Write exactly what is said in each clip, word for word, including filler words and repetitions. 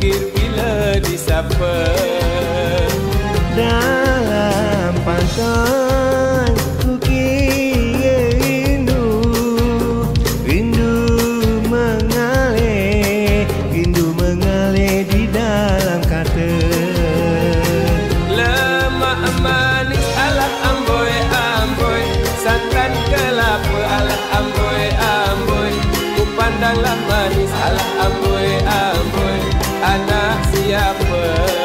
pikir bila disapa. Dalam pantang ku kira rindu, rindu mengalir, rindu mengalir di dalam kata. Lemak manis alah amboi amboi, santan kelapa alah amboi amboi, ku pandanglah manis alah amboi amboi, anak siapa?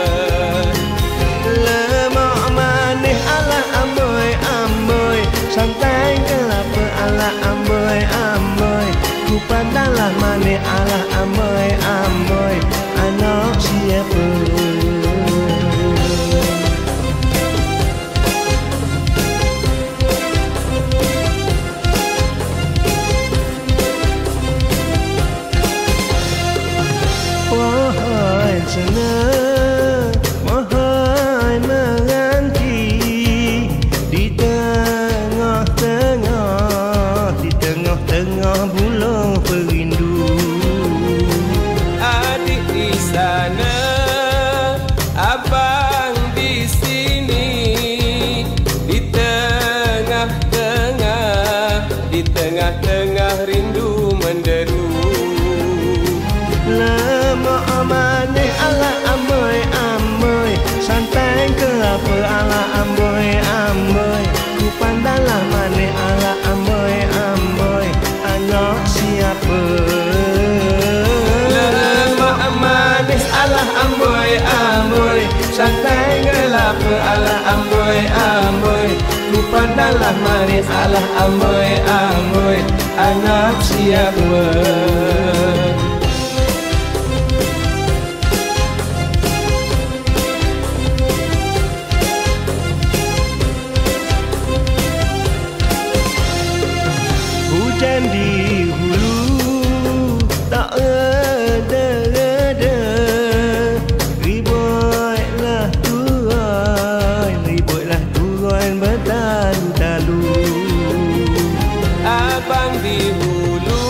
Lemak manis ala amboi amboi, santai kelapa ala amboi amboi, ku pandanglah manis ala amboi amboi, anak siapa? Wahai senang, wahai menanti, di tengah-tengah, di tengah-tengah bulan perindu. Adik di sana, abang di sini, di tengah-tengah, di tengah-tengah rindu menderu. Lemak manis ala amboi amboi, santai kelapa ala amboi amboi, ku pandanglah manis ala amboi amboi, anak siapa? Lemak manis ala amboi amboi, santai kelapa ala amboi amboi, ku pandanglah manis ala amboi amboi, anak siapa? Hujan di hulu tak reda-reda, ribuilah turai, ribuilah turai bertalu-talu. Abang di hulu,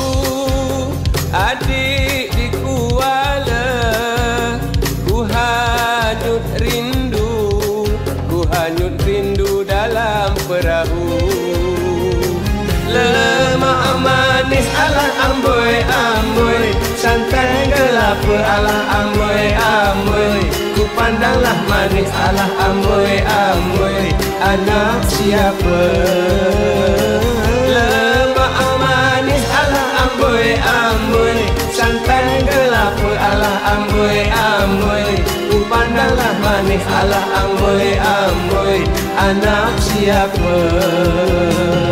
adik di Kuala, ku hanyut rindu, ku hanyut rindu dalam perahu. Lemak manis ala amboi amboi, santai kelapa ala amboi amboi, ku pandanglah manis ala amboi amboi, anak siapa? Lemak manis ala amboi amboi, santai kelapa ala amboi amboi, ku pandanglah manis ala amboi amboi, anak siapa?